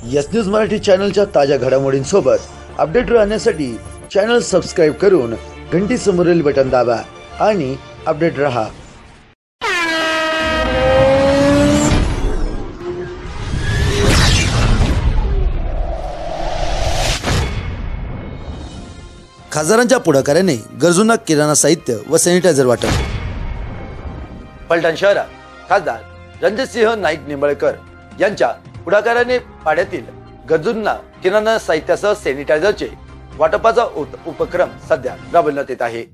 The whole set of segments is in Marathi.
यस न्यूज मराठी चॅनलच्या ताज्या घडामोडींसोबत अपडेट राहण्यासाठी चॅनल सबस्क्राइब करून घंटी समोरील बटन दाबा आणि अपडेट रहा। खासदारांच्या पुढाकाराने गरजूंना किराणा साहित्य व सॅनिटायझर वाटप। फलटण शहरात खासदार रणजितसिंह नाईक निंबाळकर यांच्या पुढाकाराने पाड्यातील गरजूंना किराणा साहित्यासह सॅनिटायझरचे वाटपाचा उपक्रम सध्या राबवण्यात येत आहे।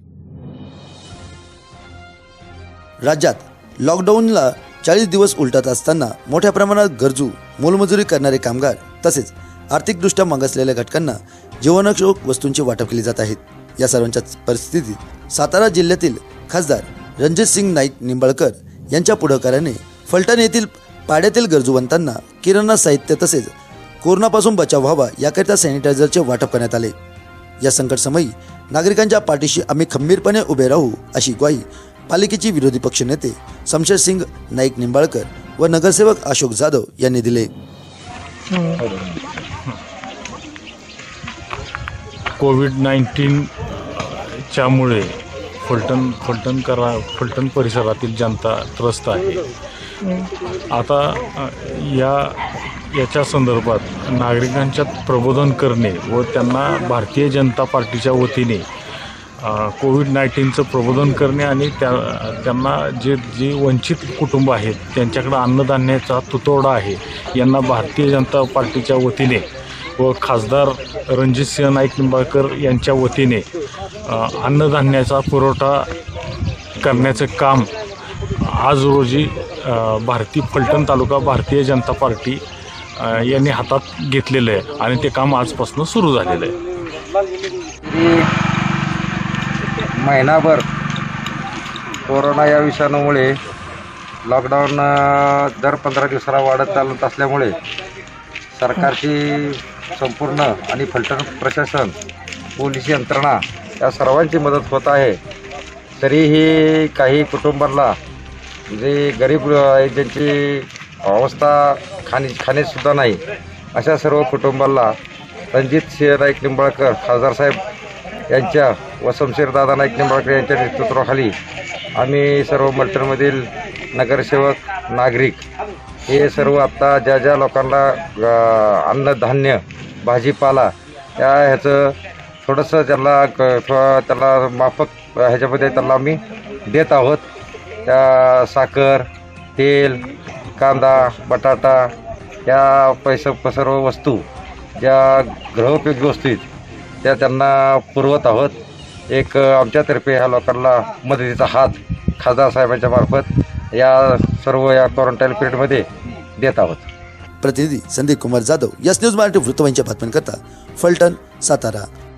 राज्यात लॉकडाऊनला 40 दिवस उलटत असताना मोठ्या प्रमाणात गरजू मोलमजुरी करणारे कामगार तसेच आर्थिकदृष्ट्या मागासलेल्या घटकांना जीवनावश्यक वस्तूंचे वाटप केले जात आहेत। या सर्वांच्या परिस्थितीत सातारा जिल्ह्यातील खासदार रणजितसिंह नाईक निंबाळकर यांच्या पुढाकाराने फलटण येथील पाड्यातील गरजूवंतांना किराणा साहित्य तसेच कोरोनापासून बचाव व्हावा याकरिता सॅनिटायझरचे वाटप करण्यात आले। या संकटसमयी नागरिकांच्या पाठीशी आम्ही खंबीरपणे उभे राहू अशी ग्वाही पालिकेचे विरोधी पक्षनेते शमशेरसिंग नाईक निंबाळकर व नगरसेवक अशोक जाधव यांनी दिले। कोविड-19 च्यामुळे फलटण परिसरातील जनता त्रस्त आहे। आता याच्या संदर्भात नागरिकांच्यात प्रबोधन करणे व त्यांना भारतीय जनता पार्टीच्या वतीने कोविड-19चं प्रबोधन करणे आणि त्यांना जे वंचित कुटुंब आहेत त्यांच्याकडे अन्नधान्याचा तुटवडा आहे यांना भारतीय जनता पार्टीच्या वतीने व खासदार रणजितसिंह नाईक निंबाळकर यांच्या वतीने अन्नधान्याचा पुरवठा करण्याचे काम आज रोजी फलटण तालुका भारतीय जनता पार्टी यांनी हातात घेतलेलं आहे आणि ते काम आजपासून सुरू झालेलं आहे। महिनाभर कोरोना या विषाणूमुळे लॉकडाऊन दर 15 दिवसाला वाढत चालत असल्यामुळे सरकारची संपूर्ण आणि फलटण प्रशासन पोलीस यंत्रणा या सर्वांची मदत होत आहे। तरीही काही कुटुंबांना जे गरीब ज्यांची अवस्था खाण्यासुद्धा नाही अशा सर्व कुटुंबांना रणजितसिंह नाईक निंबाळकर खासदार साहेब यांच्या व शमशेरदादा नाईक निंबाळकर यांच्या नेतृत्वाखाली आम्ही सर्व फलटणमधील नगरसेवक नागरिक हे सर्व आत्ता ज्या लोकांना अन्नधान्य भाजीपाला ह्याचं थोडंसं त्याला माफक ह्याच्यामध्ये त्याला आम्ही देत आहोत। त्या साखर, तेल, कांदा, बटाटा या सर्व वस्तू ज्या गृहोपयोगी वस्तू आहेत त्या त्यांना पुरवत आहोत। एक आमच्यातर्फे ह्या लोकांना मदतीचा हात खासदार साहेबांच्या मार्फत या सर्व या क्वारंटाईन पिरियडमध्ये देत आहोत। प्रतिनिधी संदीप कुमार जाधव, यस न्यूज मराठी वृत्तवाहिनीच्या बातम्यांकरता फलटण, सातारा।